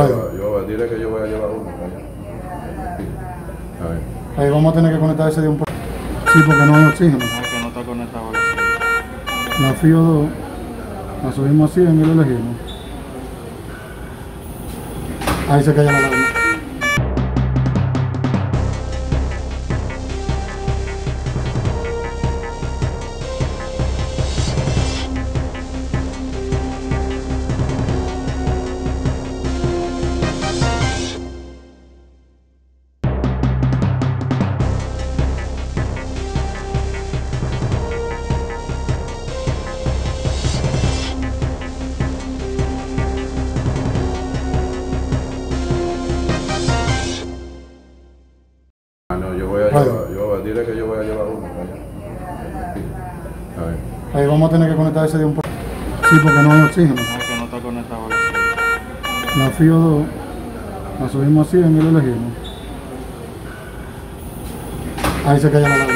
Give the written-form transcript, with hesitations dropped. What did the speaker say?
Dile que yo voy a llevar uno para allá. Sí. A ver. Ahí vamos a tener que conectar ese de un poco. Sí, porque no hay oxígeno. Ah, que no está conectado a la La FIO 2, la subimos así y lo elegimos. Ahí se calla la alarma. No, dile que yo voy a llevar uno para allá. Sí. A ver. Ahí vamos a tener que conectar ese de un poco. Sí, porque no hay oxígeno. Ah, que no está conectado a La FIO 2, la subimos así y lo elegimos. Ahí se calla la alarma.